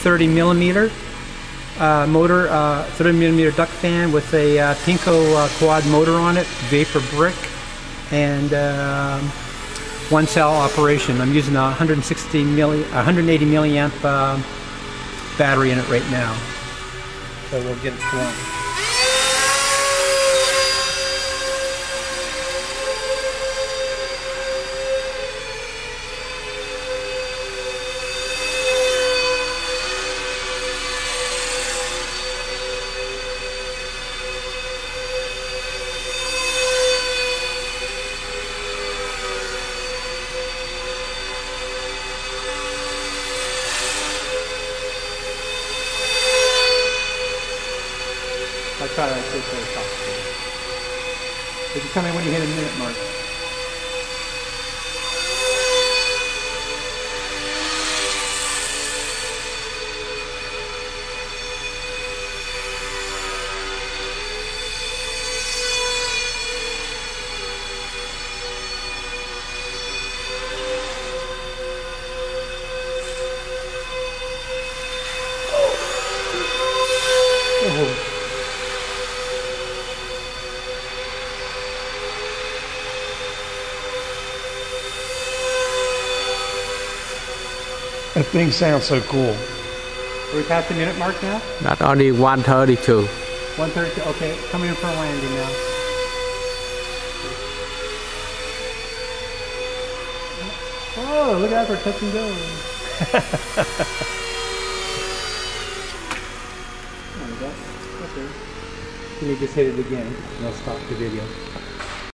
30 millimeter motor, 30 millimeter duct fan with a pico quad motor on it, vapor brick, and one cell operation. I'm using a 180 milliamp battery in it right now. So we'll get it going. I'll try to stay very possible. But you tell me when you hit a minute mark. Oh. That thing sounds so cool. Are we past the minute mark now? Not only 132. 132, okay, coming in for a landing now. Oh, look out for touch and go. There we go. Okay. Let me just hit it again and I'll stop the video.